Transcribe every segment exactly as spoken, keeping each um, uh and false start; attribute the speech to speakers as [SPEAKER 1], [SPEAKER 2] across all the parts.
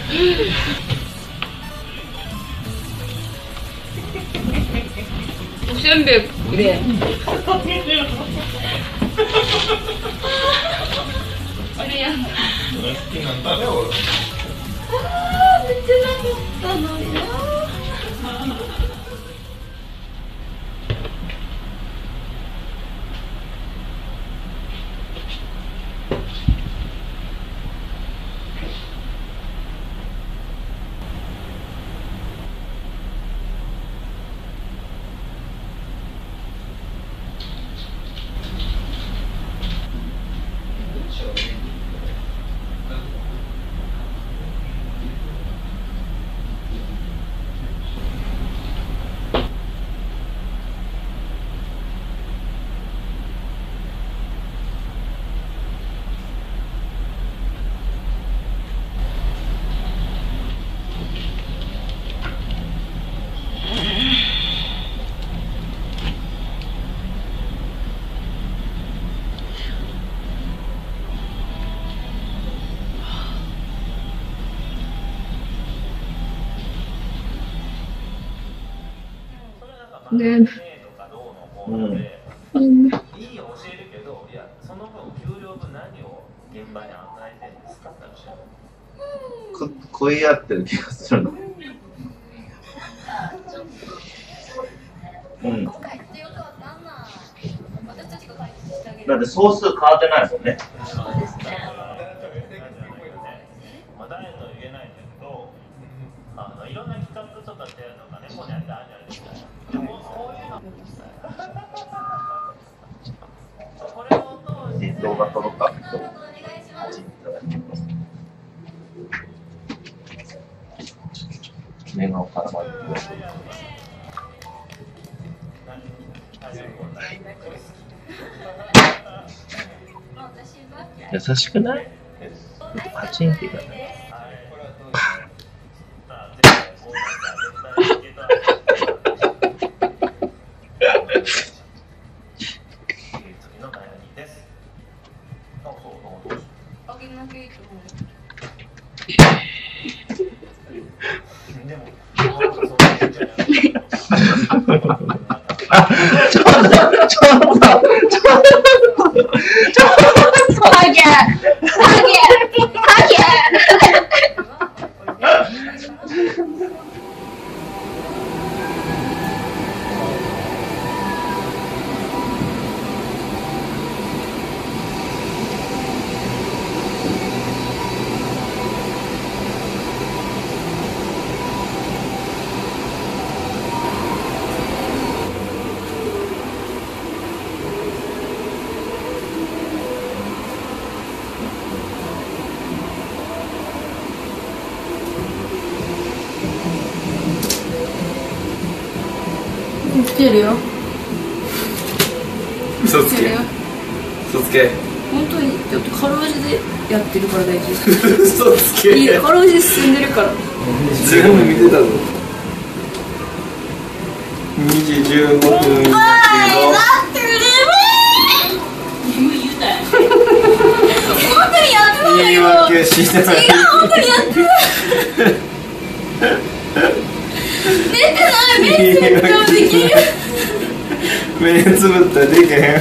[SPEAKER 1] おせんべいくれ。あれやん。好きなんだね俺。ああ、めっちゃなかったのよ。ね、うん、うん、いい教えるけど、いや、その分給料分何を現場に与えてるんですかって話。こ、こい合ってる気がするの。うん。だって総数変わってないもんね。そうですね。まあ誰とは言えないんだけど、あのいろんな企画とかっていうのがね、ここにあってあるじゃないですか。でもこういうの。これを通して動画撮ろうか。目が絡まる。優しくない？パチンって言うからね。ちょっと、ちょっと、ちょっと、ちょっと、ハゲ、ハゲ、ハゲ。来てるよ。
[SPEAKER 2] 嘘つけ。嘘つけ。
[SPEAKER 1] 本当にだってかろうじてやってるから大丈夫。
[SPEAKER 2] 嘘つけ。
[SPEAKER 1] いや、かろうじて進んでるから。
[SPEAKER 2] 全部見てたぞ。にじじゅうごふんだけど。だってうれしい。言うたよ。本当にやってないよ。言い訳しない。違う、本当にやってない。出てない。目つぶったらできる。目つぶったらできへん。や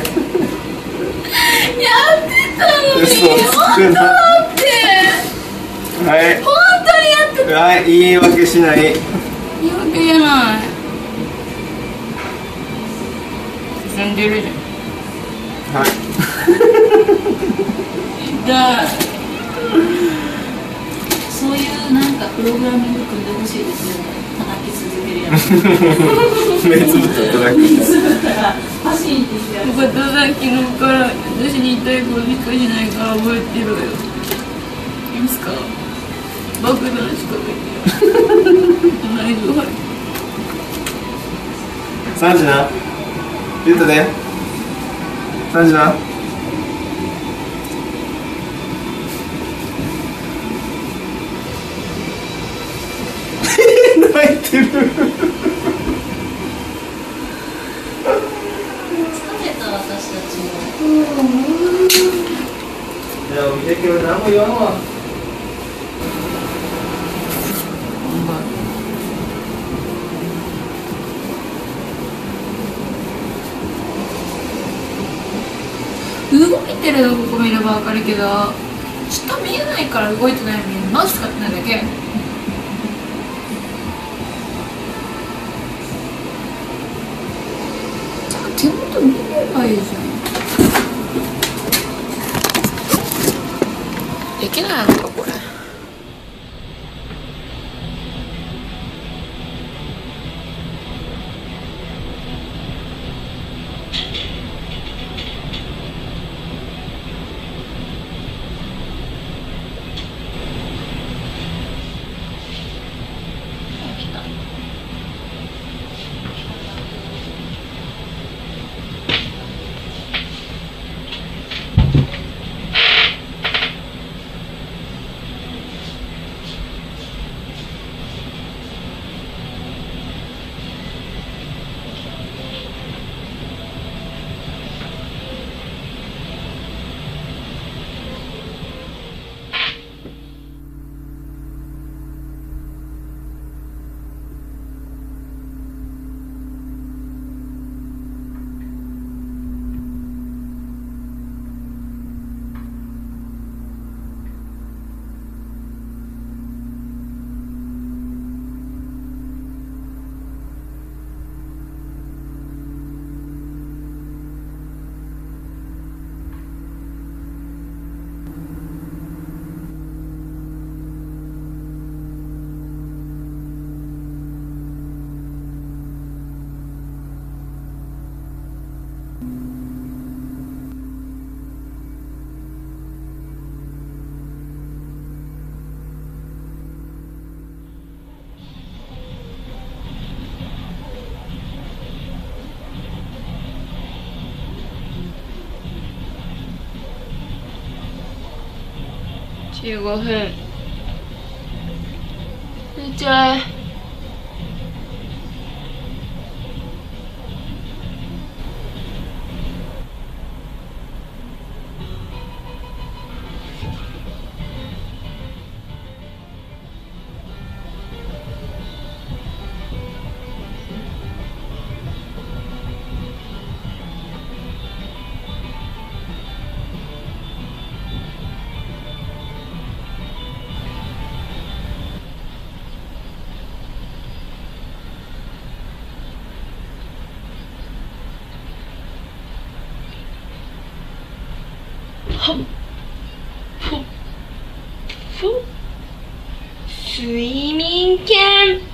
[SPEAKER 2] ってたのに。嘘つくな。はい。本当にやってた。はい、言い訳しない。言い訳じゃない。進んでるじゃん。はい。じゃあそういうなんかプログラミング組んでほしいですよね。叩き続けるやつ。目つぶったら叩く。目つぶったらパシンってしてやる。お母さん昨日から私に言いたいことしかしないから覚えてろよ。いいですか？爆弾しかできない。ないぞ。さんじな。言ったで。さんじな。泣いてる。疲れた私たちも。いや、見てけど何も言わんわ。 ってるのここ見れば分かるけど、下見えないから動いてないのにマウス使ってないだけ。手元見ればいいじゃん。できないのかこれ。じゅうごふん。寝ちゃえ。はっふっふ睡眠券。